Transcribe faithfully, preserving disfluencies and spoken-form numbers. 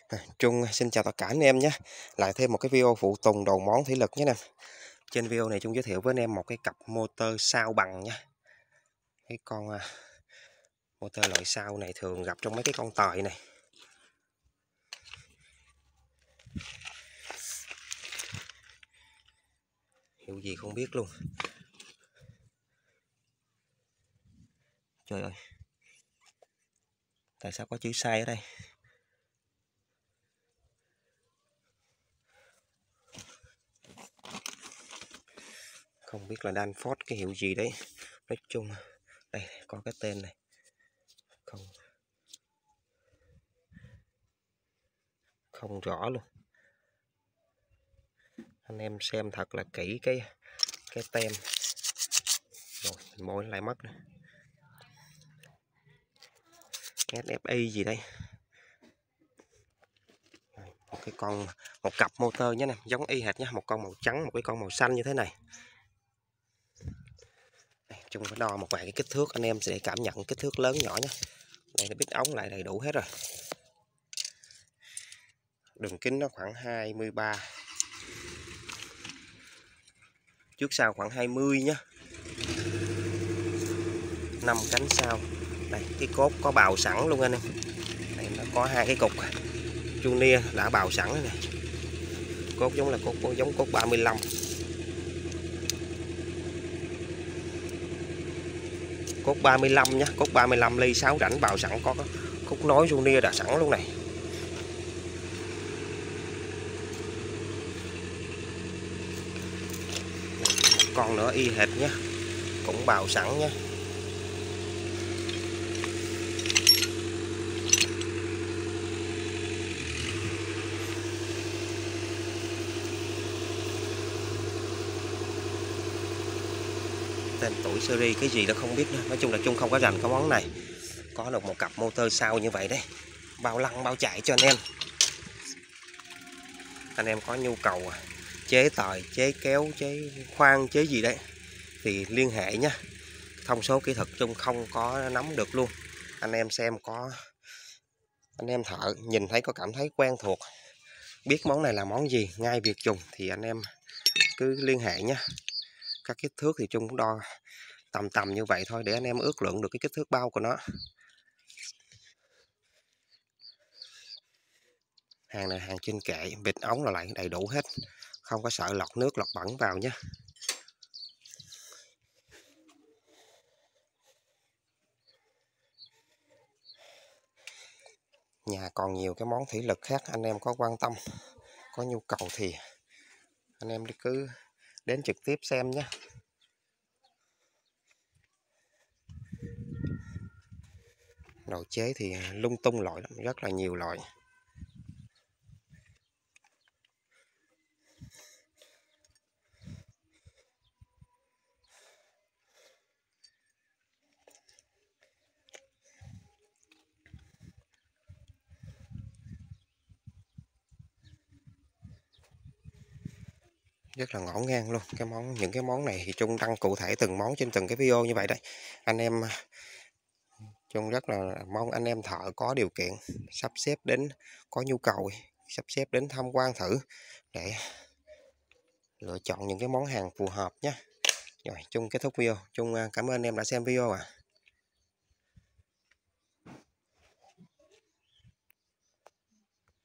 À, Trung xin chào tất cả anh em nhé. Lại thêm một cái video phụ tùng đầu món thủy lực nhé nè. Trên video này Trung giới thiệu với anh em một cái cặp motor sao bằng nha. Cái con à, motor loại sao này thường gặp trong mấy cái con tời này. Hiệu gì không biết luôn. Trời ơi. Tại sao có chữ sai ở đây? Không biết là Danfoss cái hiệu gì đấy. Nói chung đây có cái tên này. Không không rõ luôn. Anh em xem thật là kỹ cái cái tem. Rồi mình môi lại mất nữa. ét ép i gì đây? Một cái con một cặp motor nhé nè, giống y hệt nhé, một con màu trắng, một cái con màu xanh như thế này. Đây, Trung có đo một vài cái kích thước, anh em sẽ cảm nhận kích thước lớn nhỏ nhé. Đây nó bít ống lại đầy đủ hết rồi. Đường kính nó khoảng hai mươi ba, trước sau khoảng hai mươi nhé. Năm cánh sau. Đây cái cốt có bào sẵn luôn anh em. Đây nó có hai cái cục Junior đã bào sẵn này. Cốt giống là cốt giống cốt ba mươi lăm. Cốt ba mươi lăm nhé, cốt ba mươi lăm ly sáu rãnh bào sẵn, có khúc nối Junior đã sẵn luôn này. Một con nữa y hệt nhé, cũng bào sẵn nhé. Tên tuổi series cái gì đó không biết nữa. Nói chung là Trung không có rành cái món này. Có được một cặp motor sao như vậy đấy, bao lăng bao chạy cho anh em. Anh em có nhu cầu chế tời, chế kéo, chế khoan, chế gì đấy thì liên hệ nhé. Thông số kỹ thuật Trung không có nắm được luôn. Anh em xem có, anh em thợ nhìn thấy có cảm thấy quen thuộc, biết món này là món gì, ngay việc dùng thì anh em cứ liên hệ nhé. Các kích thước thì Trung cũng đo tầm tầm như vậy thôi để anh em ước lượng được cái kích thước bao của nó. Hàng này hàng trên kệ, vịt ống là lại đầy đủ hết, không có sợ lọt nước lọt bẩn vào nhé. Nhà còn nhiều cái món thủy lực khác, anh em có quan tâm, có nhu cầu thì anh em đi cứ đến trực tiếp xem nhé. Đồ chế thì lung tung loại lắm, rất là nhiều loại. Rất là ngổn ngang luôn. Cái món những cái món này thì Trung đăng cụ thể từng món trên từng cái video như vậy đấy. Anh em Trung rất là mong anh em thợ có điều kiện sắp xếp đến, có nhu cầu sắp xếp đến tham quan thử để lựa chọn những cái món hàng phù hợp nhé. Rồi Trung kết thúc video. Trung cảm ơn anh em đã xem video ạ. À.